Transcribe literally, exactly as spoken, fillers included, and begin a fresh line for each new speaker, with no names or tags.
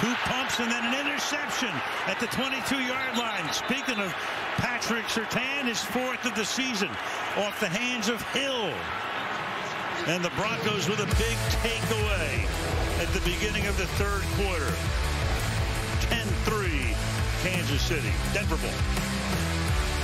Two pumps and then an interception at the twenty-two yard line. Speaking of Patrick Surtain, his fourth of the season off the hands of Hill. And the Broncos with a big takeaway at the beginning of the third quarter. ten three Kansas City. Denver ball.